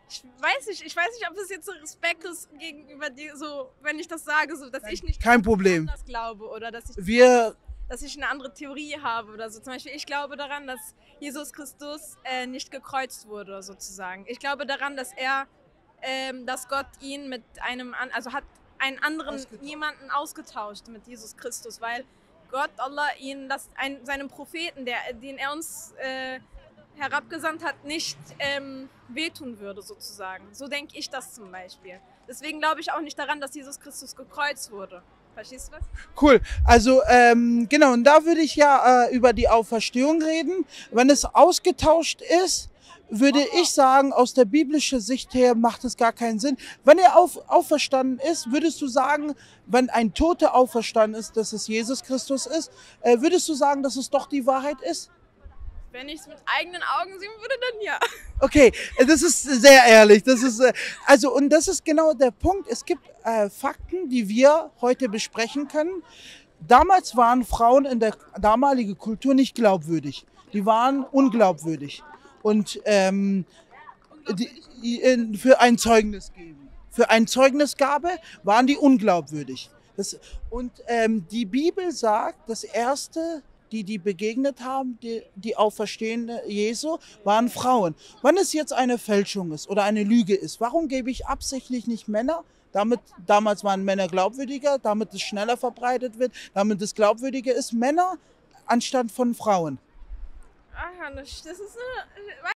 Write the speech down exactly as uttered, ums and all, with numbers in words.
Ich weiß nicht, ich weiß nicht, ob das jetzt so Respekt ist gegenüber dir, so, wenn ich das sage, so, dass ich nicht Kein Problem. anders glaube oder dass ich, Wir, dass ich eine andere Theorie habe oder so. Zum Beispiel, ich glaube daran, dass Jesus Christus äh, nicht gekreuzt wurde, sozusagen. Ich glaube daran, dass er, ähm, dass Gott ihn mit einem, an, also hat einen anderen Ausgetauscht. jemanden ausgetauscht mit Jesus Christus, weil Gott, Allah, ihn, das, ein, seinem Propheten, der, den er uns äh, herabgesandt hat, nicht ähm, wehtun würde, sozusagen. So denke ich das zum Beispiel. Deswegen glaube ich auch nicht daran, dass Jesus Christus gekreuzt wurde. Verstehst du was? cool. Also ähm, genau, und da würde ich ja äh, über die Auferstehung reden. Wenn es ausgetauscht ist, würde ich sagen, aus der biblischen Sicht her macht es gar keinen Sinn. Wenn er auf, auferstanden ist, würdest du sagen, wenn ein Toter auferstanden ist, dass es Jesus Christus ist, äh, würdest du sagen, dass es doch die Wahrheit ist? Wenn ich es mit eigenen Augen sehen würde, dann ja. Okay, das ist sehr ehrlich. Das ist äh, also und das ist genau der Punkt. Es gibt äh, Fakten, die wir heute besprechen können. Damals waren Frauen in der damaligen Kultur nicht glaubwürdig. Die waren unglaubwürdig und ähm, die, in, für ein Zeugnis geben. Für ein Zeugnisgabe waren die unglaubwürdig. Das, und ähm, die Bibel sagt, das erste, die die begegnet haben, die, die Auferstehende Jesu, waren Frauen. Wenn es jetzt eine Fälschung ist oder eine Lüge ist, warum gebe ich absichtlich nicht Männer? Damit, damals waren Männer glaubwürdiger, damit es schneller verbreitet wird, damit es glaubwürdiger ist. Männer anstatt von Frauen. Aha, das ist eine